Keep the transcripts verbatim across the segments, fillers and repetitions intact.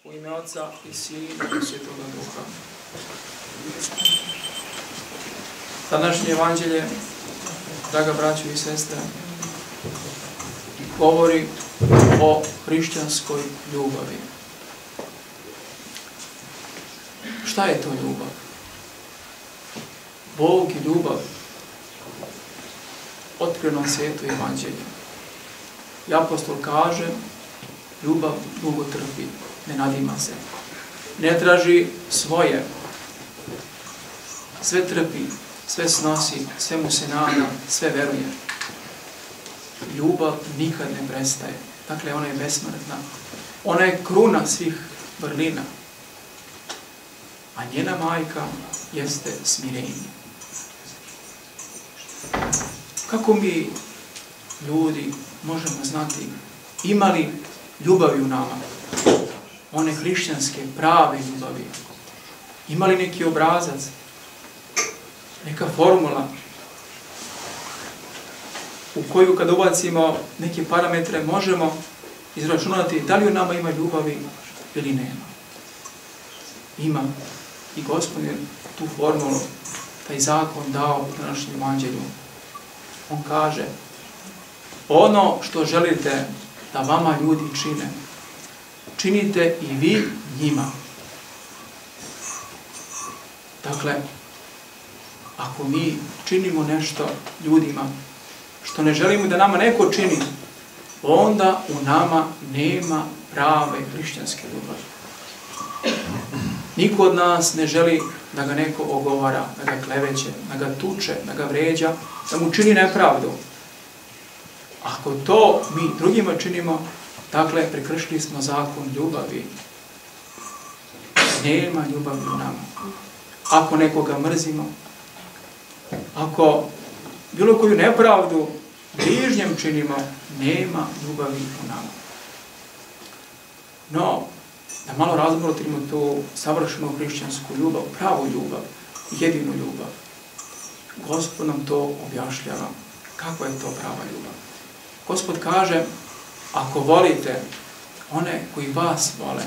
U ime Oca i Sina i Svetoga Duha. Današnje evanđelje, draga braćo i sestre, govori o hrišćanskoj ljubavi. Šta je to ljubav? Bog i ljubav, otkriveno sveto evanđelje. I apostol kaže, ljubav dugo trpi, ne nadima se, ne traži svoje, sve trpi, sve snosi, sve mu se nada, sve veruje. Ljubav nikad ne prestaje. Dakle, ona je besmrtna. Ona je kruna svih vrlina. A njena majka jeste smirenje. Kako mi, ljudi, možemo znati, imali ljubavi u nama? One hrišćanske, prave ljubavi. Imali neki obrazac, neka formula u koju kad ubacimo neke parametre možemo izračunati da li u nama ima ljubavi ili nema. Ima. I Gospod je tu formulu, taj zakon dao u današnjem evanđelju. On kaže, ono što želite da vama ljudi čine, činite i vi njima. Dakle, ako mi činimo nešto ljudima što ne želimo da nama neko čini, onda u nama nema prave hrišćanske ljubavi. Niko od nas ne želi da ga neko ogovara, da ga kleveće, da ga tuče, da ga vređa, da mu čini nepravdu. Ako to mi drugima činimo, dakle, prekršili smo zakon ljubavi. Nema ljubavi u nama. Ako nekoga mrzimo, ako bilo koju nepravdu bližnjem činimo, nema ljubavi u nama. No, da malo razmotrimo tu savršenu hrišćansku ljubav, pravu ljubav, jedinu ljubav. Gospod nam to objašnjava. Kakva je to prava ljubav? Gospod kaže, ako volite one koji vas vole,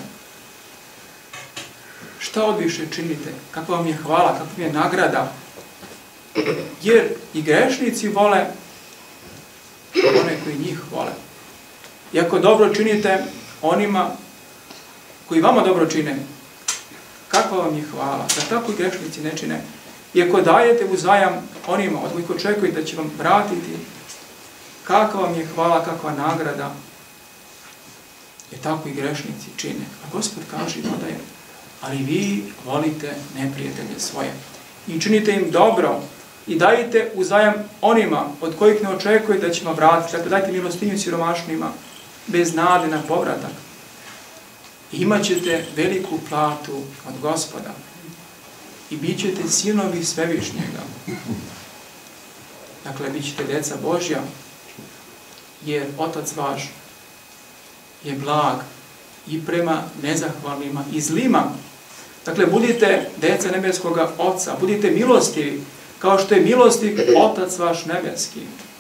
šta odviše činite? Kakva vam je hvala, kakva je nagrada? Jer i grešnici vole one koji njih vole. I ako dobro činite onima koji vama dobro čine, kakva vam je hvala? Da tako i grešnici ne čine. I ako dajete uzajam onima od kojih očekujete da će vam vratiti, kakva vam je hvala, kakva nagrada, jer tako i grešnici čine. A Gospod kaže i dodaje, ali vi volite neprijatelje svoje i činite im dobro i dajte uzajam onima od kojih ne očekujete da će vam vratiti. Dakle, dajte milostinju siromašnima bez nade na povratak. I imat ćete veliku platu od Gospoda i bit ćete sinovi Svevišnjega. Dakle, bit ćete deca Božja, jer Otac vaš je blag i prema nezahvalnima i zlima. Dakle, budite deca nebeskoga Oca, budite milostivi, kao što je milostiv Otac vaš nebeski.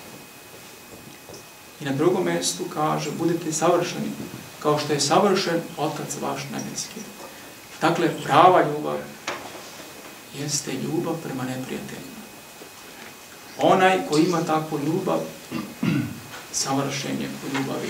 I na drugom mjestu kaže, budite savršeni, kao što je savršen Otac vaš nebeski. Dakle, prava ljubav jeste ljubav prema neprijateljima. Onaj koji ima takvu ljubav, savršen je u ljubavi.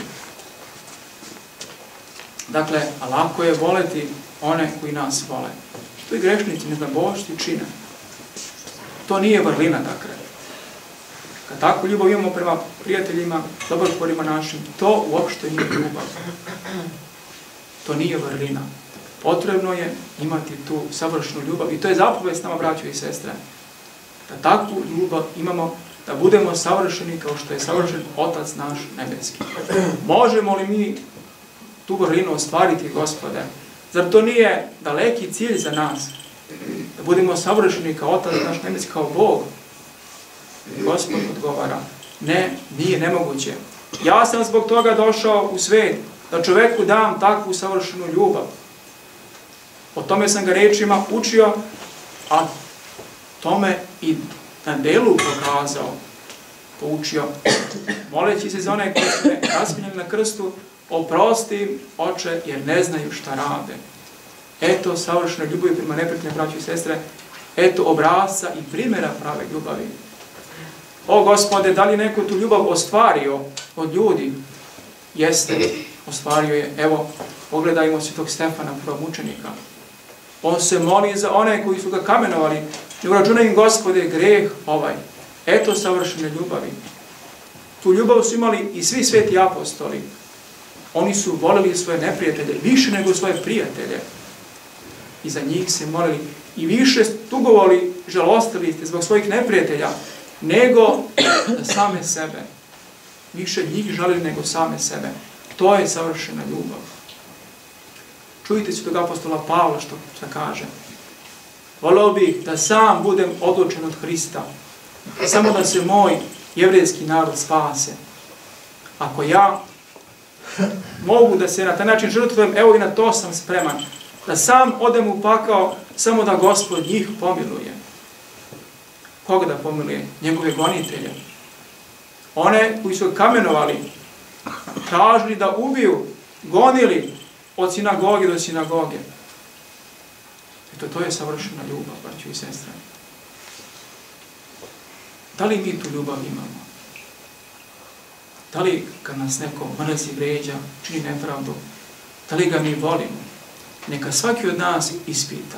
Dakle, lako je voleti one koji nas vole. To i grešnici, neznabošti čine. To nije vrlina, dakle. Kad takvu ljubav imamo prema prijateljima, dobrotvorima našim, to uopšte nije ljubav. To nije vrlina. Potrebno je imati tu savršenu ljubav. I to je zapovest nama, braćo i sestre. Da takvu ljubav imamo, da budemo savršeni kao što je savršen Otac naš nebeski. Možemo li mi tu vrlinu ostvariti, Gospode? Zar to nije daleki cilj za nas? Da budemo savršeni kao Otac naš nebeski, kao Bog? Gospod odgovara, ne, nije nemoguće. Ja sam zbog toga došao u svet, da čoveku dam takvu savršenu ljubav. O tome sam ga rečima učio, a tome i na delu pokazao, poučio, moleći se za one koji su me raspinjali na krstu, oprosti, Oče, jer ne znaju šta rade. Eto savršene ljubavi prema neprijateljima, braćo i sestre, eto obrasca i primjera prave ljubavi. O Gospode, da li neko tu ljubav ostvario od ljudi? Jeste, ostvario je. Evo, pogledajmo svetog Stefana, prvog mučenika. On se moli za one koji su ga kamenovali. Ne uračunaj im, Gospode, greh ovaj. Eto savršene ljubavi. Tu ljubav su imali i svi sveti apostoli. Oni su volili svoje neprijatelje više nego svoje prijatelje. I za njih se molili. I više tugovali, žalostili ste zbog svojih neprijatelja nego za same sebe. Više njih žalili nego same sebe. To je savršena ljubav. Čujte svetog apostola Pavla što, što kaže. Voleo bih da sam budem odlučen od Hrista. Samo da se moj jevrejski narod spase. Ako ja mogu da se na taj način žrtvujem, evo i na to sam spreman. Da sam odem u pakao, samo da Gospod njih pomiluje. Koga da pomiluje? Njegove gonitelje. One koji su kamenovali, tražili da ubiju, gonili od sinagoge do sinagoge. Eto, to je savršena ljubav, braćo i sestre. Da li mi tu ljubav imamo? Da li kad nas neko mrzi, vređa, čini nepravdu, da li ga mi volimo? Neka svaki od nas ispita.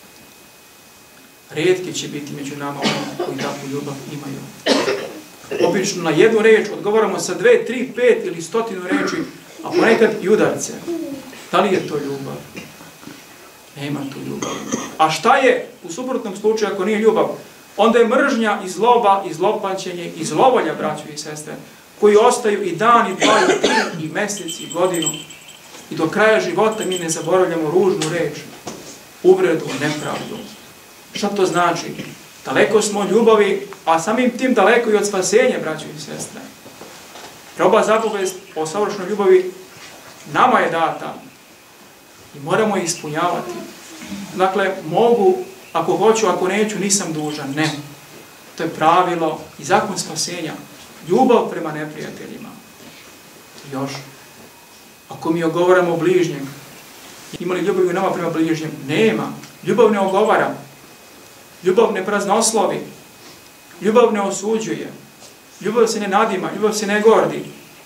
Rijetki će biti među nama oni koji takvu ljubav imaju. Obično na jednu reč odgovaramo sa dve, tri, pet ili stotinu reči, a ponekad i udarce. Da li je to ljubav? Nema tu ljubav. A šta je u suprotnom slučaju ako nije ljubav? Onda je mržnja i zloba i zlopaćenje i zlovolja, braćo i sestre, koji ostaju i dan, i dva, i tri, i mesec, i godinu. I do kraja života mi ne zaboravljamo ružnu reč, uvredu, nepravdu. Šta to znači? Daleko smo od ljubavi, a samim tim daleko i od spasenja, braćo i sestre. Ova zapovest o savršenoj ljubavi nama je data i moramo je ispunjavati. Dakle, mogu, ako hoću, ako neću, nisam dužan. Ne. To je pravilo i zakon spasenja. Ljubav prema neprijateljima. Još. Ako mi ogovaramo bližnjeg, ima li ljubav u nama prema bližnjem? Nema. Ljubav ne ogovara. Ljubav ne praznoslovi. Ljubav ne osuđuje. Ljubav se ne nadima. Ljubav se ne gordi.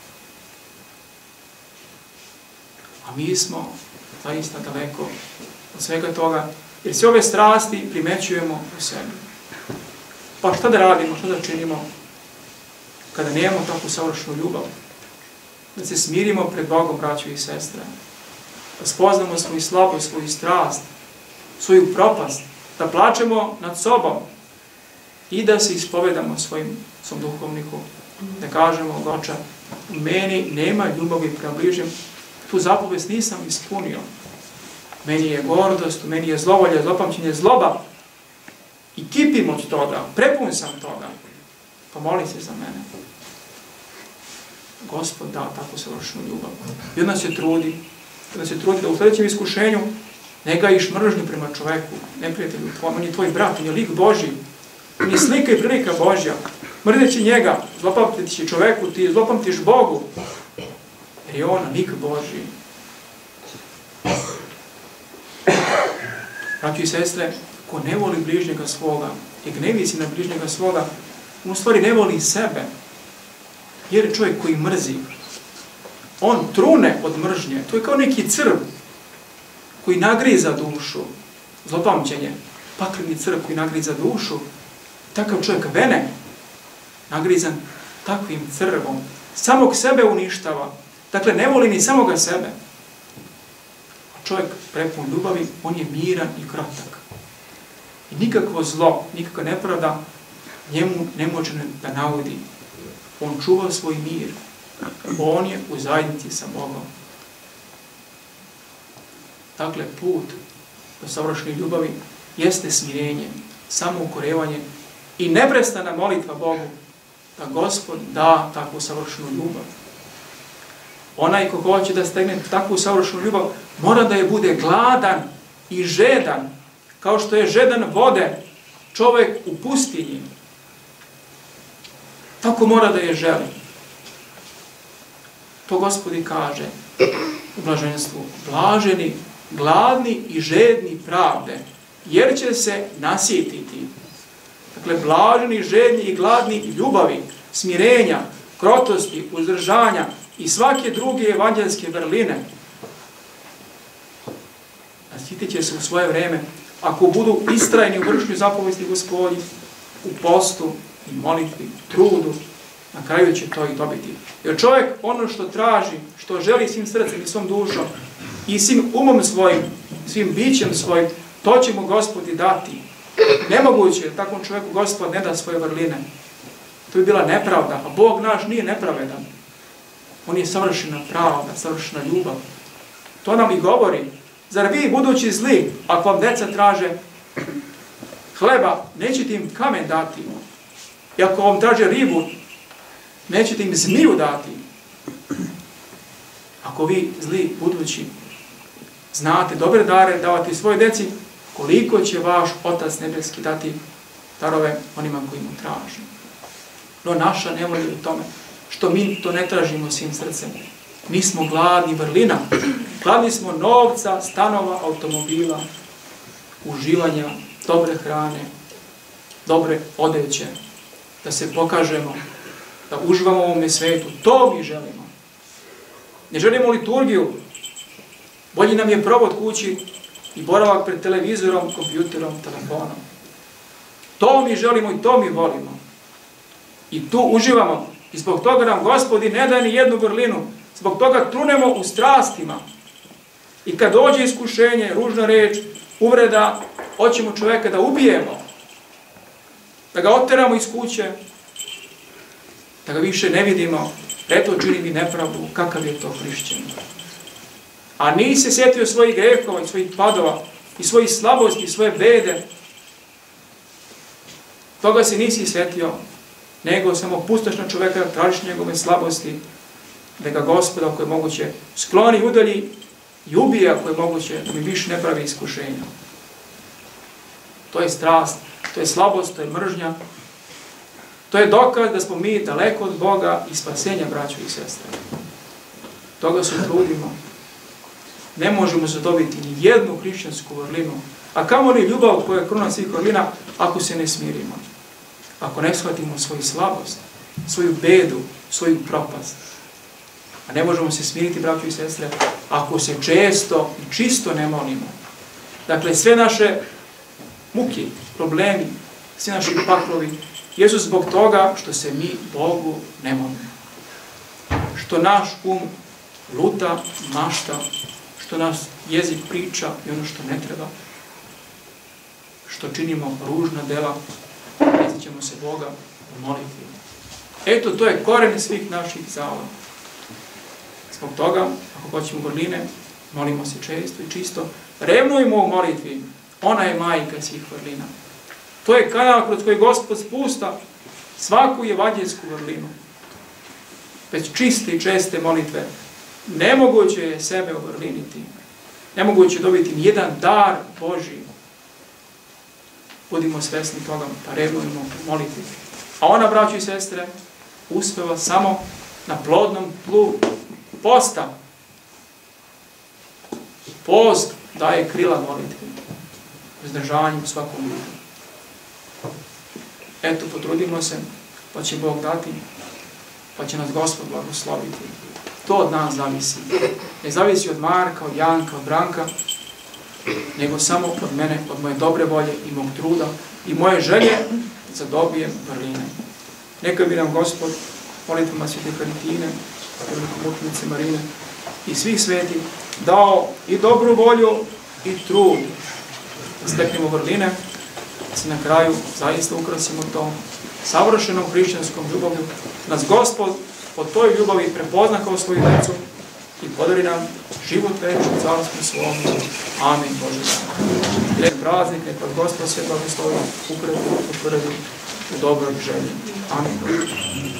A mi smo zaista daleko od svega toga, jer sve ove strasti primećujemo u sebi. Pa šta da radimo, šta da činimo kada nemamo takvu savršenu ljubav? Da se smirimo pred Bogom, braćo i sestre. Da spoznamo svoju slabost, svoju strast, svoju propast. Da plačemo nad sobom i da se ispovedamo svojim svom duhovniku. Da kažemo, Oče, u meni nema ljubavi prema bližnjem, tu zapovest nisam ispunio. Meni je gordost, meni je zlovolja, zlopamćenje, zloba. I kipim od toga, prepun sam toga. Pomoli se za mene. Gospod da tako savršenu ljubav. I onda se trudi, onda se trudi da u sljedećem iskušenju ne gajiš mržnju prema čoveku, neprijatelju tvojom, on je tvoj brat, on je lik Božji, on je slika i prilika Božja. Mrdeći njega, zlopamtići čoveku, ti zlopamtiš Bogu, jer je on lik Božji. Braćo i sestre, ko ne voli bližnjega svoga i gnevi se na bližnjega svoga, on u stvari ne voli sebe. Jer je čovjek koji mrzi. On trune od mržnje. To je kao neki crv koji nagriza dušu. Zlopamćenje. Pakleni crv koji nagriza dušu. Takav čovjek vene, nagrizan takvim crvom, samog sebe uništava. Dakle, ne voli ni samoga sebe. A čovjek prepun ljubavi, on je miran i krotak. I nikakvo zlo, nikakva nepravda njemu ne može da naudi. On čuva svoj mir. On je u zajednici sa Bogom. Dakle, put do savršene ljubavi jeste smirenje, samoukorevanje i neprestana molitva Bogu da Gospod da takvu savršenu ljubav. Onaj ko hoće da stegne takvu savršenu ljubav, mora da je bude gladan i žedan, kao što je žedan vode čovjek u pustinji. Tako mora da je želi. To Gospod i kaže. u blaženstvu. Blaženi, gladni i žedni pravde, jer će se nasjetiti. Dakle, blaženi, žedni i gladni ljubavi, smirenja, krotosti, uzdržanja i svake druge evanđelske vrline. Nasjetit će se u svoje vreme, ako budu istrajni u vršenju zapovesti Gospodnji, u postu i molitvi, trudu, na kraju će to i dobiti. Jer čovjek ono što traži, što želi svim srcem i svom dušom i svim umom svojim, svim bićem svojim, to će mu Gospod i dati. Nemoguće je takvom čovjeku Gospod ne da svoje vrline. To bi bila nepravda, a Bog naš nije nepravedan. On je savršena pravda, savršena ljubav. To nam i govori. Zar vi, budući zli, ako vam deca traže hleba, nećete im kamen dati? I ako vam traže ribu, nećete im zmiju dati? Ako vi, zli, budući, znate dobre dare davati svojoj deci, koliko će vaš Otac nebeski dati darove onima koji mu traže? No naša nevolja je u tome što mi to ne tražimo svim srcem. Mi smo gladni vrlina. Gladni smo novca, stanova, automobila, uživanja, dobre hrane, dobre odeće, da se pokažemo, da uživamo u ovome svetu. To mi želimo. Ne želimo liturgiju. Bolji nam je provod kući i boravak pred televizorom, kompjuterom, telefonom. To mi želimo i to mi volimo. I tu uživamo. I zbog toga nam Gospodi ne daje ni jednu vrlinu. Zbog toga trunemo u strastima. I kad dođe iskušenje, ružna reč, uvreda, hoćemo čovjeka da ubijemo. Da ga oteramo iz kuće. Da ga više ne vidimo. Eto, čini mi nepravdu. Kakav je to hrišćan? A nisi se sjetio svojih grehova i svojih padova i svojih slabosti i svoje bede. Toga se nisi sjetio, nego samo pustaš na čovjeka, tražiš njegove slabosti, da ga Gospod, ako je moguće, skloni, udalji i ubije, ako je moguće, da mi više ne pravi iskušenja. To je strast, to je slabost, to je mržnja. To je dokaz da smo mi daleko od Boga i spasenja, braćo i sestre. Toga se trudimo. Ne možemo zadobiti ni jednu hrišćansku vrlinu, a kamoli ljubav koja je kruna svih vrlina, ako se ne smirimo. Ako ne shvatimo svoju slabost, svoju bedu, svoju propast. A ne možemo se smiriti, braćo i sestre, ako se često i čisto ne molimo. Dakle, sve naše muke, problemi, svi naši paklovi, jesu zbog toga što se mi Bogu ne molimo. Što naš um luta, mašta, što nas jezik priča i ono što ne treba, što činimo ružna dela, ne sjećamo se Boga u molitvi. Eto, to je koren svih naših zala. Zbog toga, ako hoćemo vrline, molimo se često i čisto, revnujemo u molitvi. Ona je majka svih vrlina. To je kanal kroz koji Gospod spusta svaku evanđelsku vrlinu. Već čiste i česte molitve. Nemoguće je sebe ovrliniti. Nemoguće je dobiti nijedan dar Božji. Budimo svesni toga, pa revnujemo molitvi. A ona, braćo i sestre, uspeva samo na plodnom tlu posta. Post daje krila molitvi. Izdržavanju svakom ljudu. Eto, potrudimo se, pa će Bog dati, pa će nas Gospod blagosloviti. To od nas zavisi. Ne zavisi od Marka, od Janka, od Branka, nego samo od mene, od moje dobre volje i mog truda i moje želje da dobijem vrline. Neka bi nam Gospod molitvama Svete Haritine, Mučenice Marine i svih svetih dao i dobru volju i trud da steknemo vrline, da se na kraju zaista ukrasimo tom savršenom hrišćanskom ljubavlju. Nas Gospod po toj ljubavi prepozna kao svoju djecu i podari nam život večni u carstvu svom. Amin. Bože dan. Lijep praznik, neka Gospod sve blagoslovi, upredi, utvrdi u dobroj želji. Amin.